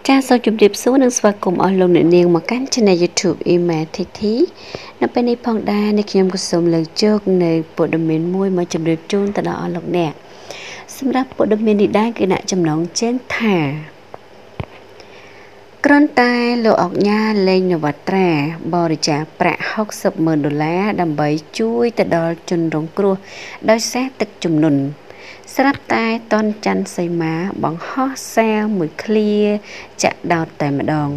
ចាសសូមជម្រាបសួរនិងស្វាគមន៍អស់លោកអ្នកនាងមកកាន់ Channel YouTube Emathiti នៅពេលនេះផងដែរនេះខ្ញុំក៏សូមលើកយកនៅព័ត៌មានមួយមកជម្រាបជូនទៅដល់អស់លោកអ្នកសម្រាប់ព័ត៌មាននេះដែរគឺដាក់ចំណងជើងថាគ្រាន់តែលោកអុកញ៉ាលេងនវត្រាបរិច្ចាគប្រាក់$60,000ដើម្បីជួយទៅដល់ជនរងគ្រោះដោយសារទឹកជំនន់ស្រាប់តែតនច័ន្ទសីមាបង្ហោះសារមួយឃ្លាចាក់ដោតតែម្ដង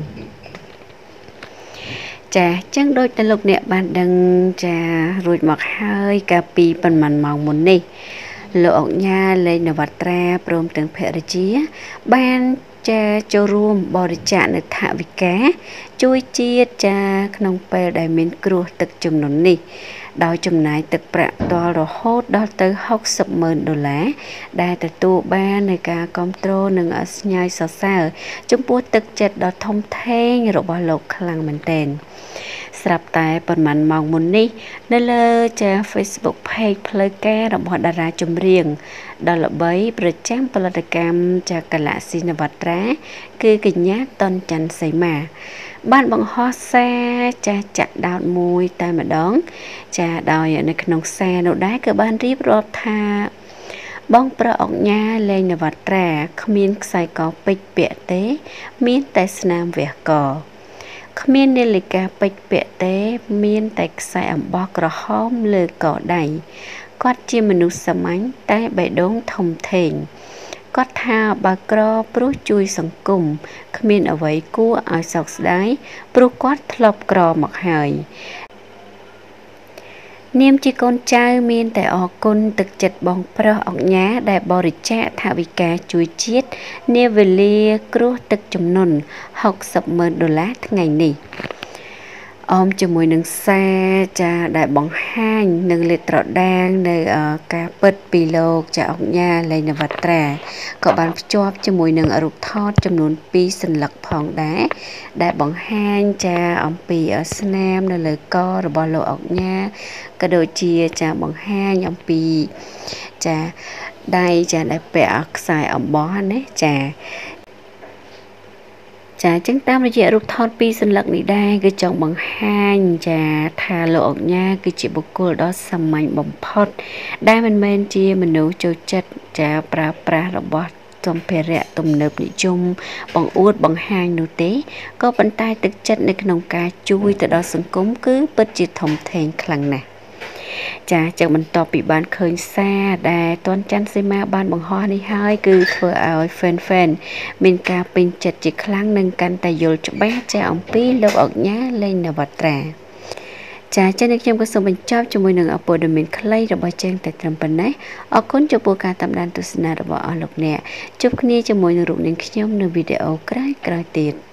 ចាចឹងដូចតែលោកអ្នកបានដឹងចារួចមកហើយកាលពីប៉ុន្មានម៉ោងមុននេះលោកអុកញ៉ាលេងនវត្រាព្រមទាំងភរិយាបានចាចូលរួមបរិច្ចាគនៅថវិកាជួយជាតិចាក្នុងពេលដែលមានគ្រោះទឹកជំនន់នេះដោយចំណាយទឹកប្រាក់ផ្ទាល់រហូតដល់ទៅ$60,000ដែលទទួលបាននៃការគ្រប់គ្រងនិងស្ញើសរសើរចំពោះទឹកចិត្តដ៏ធំធេងរបស់លោកខ្លាំងមែនទែនស្រាប់តែប៉ុន្មានម៉ោងមុននេះនៅលើចា Facebook Page ផ្លូវការរបស់តារាចម្រៀងដ៏ល្បីប្រចាំផលិតកម្មចា Galaxy នវត្រាគឺកញ្ញាតនច័ន្ទសីមាបានបង្ហោះសារចាក់ដោតមួយតែម្ដងចាដោយនៅក្នុងសារនោះដែរក៏បានរៀបរាប់ថាបងប្រុសអុកញ៉ាលេងនវត្រាគ្មានខ្សែកពេជ្រពាក់ទេមានតែស្នាមវះកគ្មាននាឡិកាពេជ្រពាក់ទេមានតែខ្សែអំបោះក្រហមលើកដៃគាត់ជាមនុស្សសាមញ្ញតែបេះដូងធំធេងគាត់ថាបើក្រព្រោះជួយសង្គមគ្មានអ្វីគួរឲ្យសោកស្ដាយព្រោះគាត់ធ្លាប់ក្រមកហើយនាមជាកូនចៅមានតែអរគុណទឹកចិត្តបងប្រុសអុកញ៉ាដែលបរិច្ចាគថវិកាជួយជាតិនាវេលាគ្រោះទឹកជំនន់$60,000ថ្ងៃនេះអមជាមួយនឹងសារចាដែលបង្ហាញនឹងលេខត្រដាងនៅការពិតពីលោកចាអុកញ៉ាលេងនវត្រាក៏បានភ្ជាប់ជាមួយនឹងរូបថតចំនួន2សន្លឹកផងដែរដែលបង្ហាញចាអំពីស្នាមនៅលើករបស់លោកអុកញ៉ាក៏ដូចជាចាបង្ហាញអំពីចាដៃចាដែលពាក់ខ្សែអំបោះណាចាចឹងតាមរយៈរូបថតពីរសន្លឹកនេះដែរគឺចង់បង្ហាញចាថាលោកអុកញ៉ាគឺជាបុគ្គលដ៏សាមញ្ញបំផុតដែលមិនមែនជាមនុស្សចូលចិត្តចាប្រើប្រាស់របស់សម្ភារៈទំនើបនិយមបង្អួតបង្ហាញនោះទេក៏ប៉ុន្តែទឹកចិត្តនៅក្នុងការជួយទៅដល់សង្គមគឺពិតជាធំធេងខ្លាំងណាស់ចាចឹងបន្ទាប់ពីបានឃើញសារដែលតនច័ន្ទសីមាបានបង្ហោះនេះហើយគឺធ្វើឲ្យ fan មានការពេញចិត្តជាខ្លាំងនិងកាន់តែយល់ច្បាស់ចាអំពីលោកអុកញ៉ាលេងនវត្រាចាចឹងខ្ញុំក៏សូមបញ្ចប់ជាមួយនឹងព័ត៌មានខ្លីរបស់ជើងតែត្រឹមប៉ុណ្ណេះអរគុណចំពោះការតាមដានទស្សនារបស់អស់លោកអ្នកជួបគ្នាជាមួយនឹងរូបនាងខ្ញុំនៅវីដេអូក្រោយៗទៀត